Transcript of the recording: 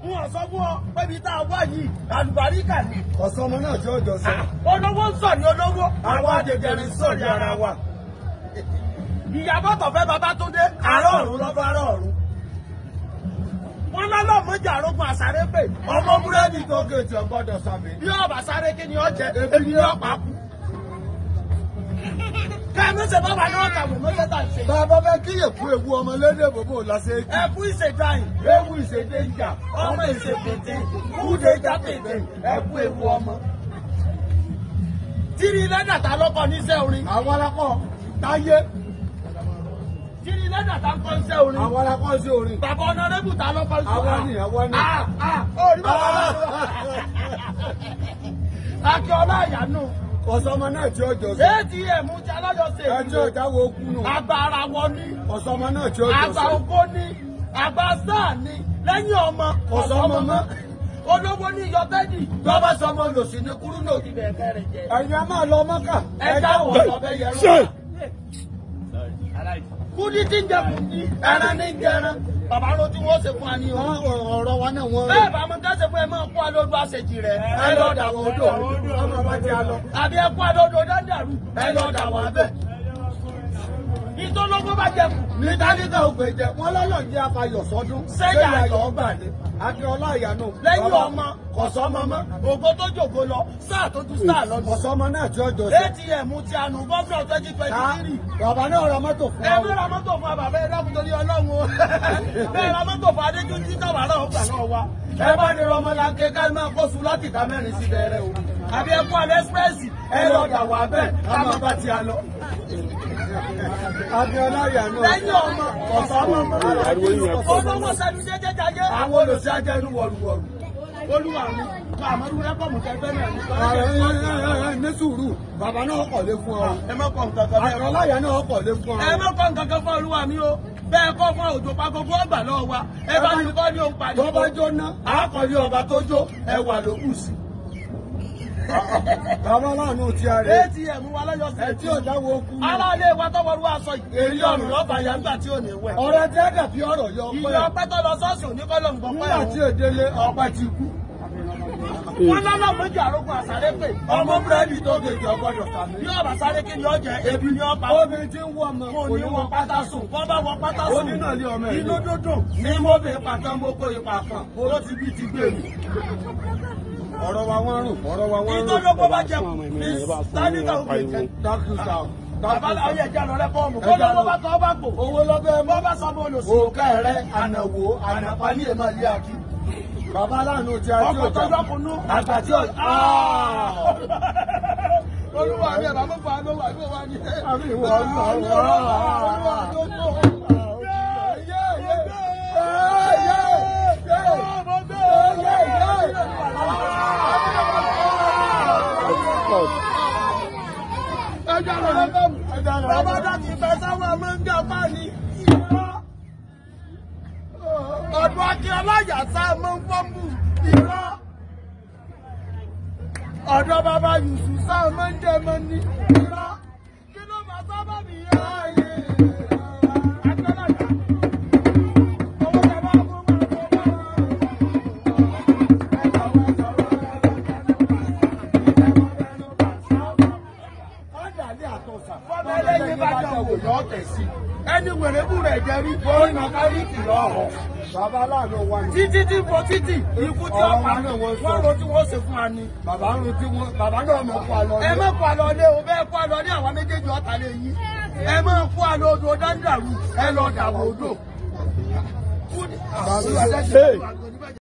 Wọ́n sọ fún ọ pé ibi tá a wá yìí àlùbáríkà ni. Ọ̀sán ọmọ náà tí ó jọ sọ. Olówó ń sọ̀rí olówó. Àwọn àjẹjẹrẹ ń sọ̀rí ara wa. Ìyàbọ̀ tọ̀fẹ́ Babátúndé. Àárọ̀ ọ̀run lọ́ba àárọ̀ ọ̀run. Wọ́n lọ́lọ́ mọ́jà arógun àsáré pè. Ọmọ búrẹ́dì tó gèèjì ọgbọ́dọ̀ sàmì. bí ọba sáré kí ni ọ jẹ ebi ni ọ pa kú. Kẹ́mi ṣe bàbá náà kàwé mọ́tẹ́tà ṣe. Bàbá fẹ́ kíyè fún ewu ọmọ lédè bòbò lásẹ̀. Ẹkú ìṣèdáyìn. Ewu ìṣèdè ìjà. Ọmọ ìṣèpètè. Kúdé jápètè. Ẹkú ewu ọmọ. Tírí lẹ́dà ta lọ́kọ̀ níṣẹ́ orin. Àwọn alákọ̀ táyé. Tírí lẹ́dà ta ń kọ́ iṣẹ́ orin. Àwọn alákọ̀ sí orin. Bàbá ọ̀nàrẹ́bù ta lọ́kọ̀ iṣẹ́ orin. Àwọn ni, àwọn ni. Orí bàbá náà. Akíọ́lá Àyànú. Ọ̀sán ọmọ náà tí ó jọ sọ. ATM ti alájọsẹ̀. Ẹjọ́ ìjáwó okú nù. Agbára wọn ní. Ọ̀sán ọmọ náà tí ó jọ Àgbà sọ. ògo ní. Àgbà sáà ní. Lẹ́yìn ọmọ. Ọ̀sán ọmọ mọ́. Olówó ní yọbẹ́dì. Bàbá sọmọ lòsì ní kúrú náà. Ti bẹ̀ẹ̀kẹ́ rẹ̀ jẹ. Ẹ̀yin a máa lọ Mọ́kà. Ẹja wọ̀ lọ́bẹ̀ yẹrù. Kúdí tí ń jẹ kùdí. Ẹran ní ń jẹran. Bàbá ló tí wọ́n ṣe fún wa ní o. Ọ̀rọ̀ wa náà wọ́n. Bẹ́ẹ̀ bá mo tẹ́sẹ̀ fún ẹ máa kó alódó àṣejì rẹ̀. Ẹ lọ dàwọ̀ odò. Ọmọ bá jẹ́ alọ. Àbí ẹ kó alódó dáńdàrú. Ẹ lọ dàwọ̀ abẹ́. Ìtọ́lọ́gbọ́n bá jẹ kù. Ní Tálíkà ògbè jẹ, wọ́n lọ́lọ́ jẹ́ afayọ̀ sọ́dún. Sẹ́yà ayọ̀ ọgbà ni. Akíọ́lá Àyànú. Lẹ́yìn ọmọ kọ̀sọ́mọ mọ́. Ògo tó jògo lọ. Sáà tó tún sáà lọ. Ọ̀sán ọmọ náà tí ó jọ sọ. ATM ti ànú gọ́fìnà 2023. Bàbá náà ra mọ́tò fún Ẹ ọ. mẹ́ra mọ́tò fún àbàbẹ́ ẹ̀dàkùn torí Ọlọ́run o. Bẹ́ẹ̀ ra mọ́tò fún Adéjújí tàbá náà gbà náà wá. Ẹ bá ní Rọmọláńké ká máa kó sùn láti ìta mẹ́rin sí bẹ̀rẹ̀ o. Àbí ẹ kú alẹ́ ẹ́sírẹ́sì. Ẹ lọ dà wá bẹ́ẹ̀ ká máa bá ti a lọ. Akíọ́lá Àyànú. Lẹ́yìn ọmọ ọ̀sán ọmọ olówó sẹ́nu jẹ́jẹ́ jayé. Àwọn olùsí ajẹ́nu wọ̀lúwọ̀lú. Olúwa mi, àmọ́dún rẹ́pọ̀mù kẹgbẹ́ náà ní. Ní sùúrù, bàbá náà kọ̀ lé fún ọ. Ẹ má kọ̀ nǹkan kan bẹ́ẹ̀. Akíọ́lá Àyànú náà kọ̀ lé fún ọ. Ẹ má kọ̀ nǹkan kan fún Olúwa mi o. Bẹ́ẹ̀ kọ́ fún òjò pa gbogbo ọgbà lọ́wọ́ wa. Ẹ bá ní kọ́ ní òun pàdé. Tó bá jóná, àákọ̀lé ọba tó jó, ẹwà ló kù sí. Bàbá láàánú ti a rẹ̀. ATM wa lọ́yọ̀ sí. Ẹ tí ò dáwọ́ okú. Ará ilé wa tọ́wọ́rú aṣọ ìgbèrí ọ̀rùn lọ́ba ya nígbà tí ò ní wẹ̀. Ọ̀rẹ́ tí a dàbí ọ̀rọ̀ yọ Ìyá pẹ́. ọpẹ́ tó lọ sọ́ọ̀sì òní kọ́ ló ń gbọ́ pẹ́ Nígbà tí èdèlé ọpẹ́ ti kú. Wọ́n lọ́lọ́ méjì àrógún àsáré pè. Ọmọ búrẹ́dì tó gèjì ọgbọ́dọ̀ sàmì. Bí ọba sáré kí ni ó jẹ ebi ni ó pa. Obìnrin tí ń wọ ọmọ Kò ní wọ pátá sùn. Wọ́n bá wọ pátá sùn. Oní náà lé ọmọ ẹ̀. Inú dúdùn ní mọ́bì pàtàn gbogbo ìpàkàn. Ó ti bí ti gbé mi. Ọ̀rọ̀ wa wọ́n rùn. Ọ̀rọ̀ wa wọ́n rùn. Ìtọ́lọ́gbọ́n bá jẹ ní Tálíkà òkè jẹ. Dákúsà. Bàbá láyé ẹja lọ rẹ́fọ́ọ̀mù. Kó lọ́wọ́ bá tọ́ bá gbò. Owó lọ́bẹ̀ Bọ́ bá sọ bó lò sí. òkè rẹ̀ ànàwó ànàpá ní èèmọ̀ ilé àkí. Bàbá láàánú ti a tí Ọkọ̀ ò tó jà. lọ́kùnú. Àgbà tí ò Olúwa mi ẹ̀rọ mú fa ló wà ló wà ní. àmì ìwọ ọlọ́run. Olúwa tó tó. Bàbá dàbí ìfẹ́ sáwọn máa ń gbà bá ní. Ọ̀dọ̀ Akíọ́lá Àyàsá máa ń fọ́nbù irọ́. Ọ̀dọ̀ bàbá Yùsù sáà máa ń jẹ mọ́ ní irọ́. Kí ló máa sábà bí yá ayé? Akíọ́lá Àyàsá. Owó tẹ bá fún mi tó bá wà. Ẹni wèrèbù rẹ̀ jẹ́ rí orí màkàríkì lọ́họ̀. Bàbá láàánú wa ni. Títí tí fo títì ikú tí ọ̀pá wọ́n ro tí wọ́n ṣe fún wa ni. Bàbá ń retí wọn. Bàbá náà mọ̀ kó àlọ́ Ẹ má kó àlọ́ lé o bẹ́ẹ̀ kó àlọ́ ní àwọn méjèèjì ọ̀tá lé yín. Ẹ má kó àlọ́ odò dáńdàrú ẹ lọ dàwọ̀ odò.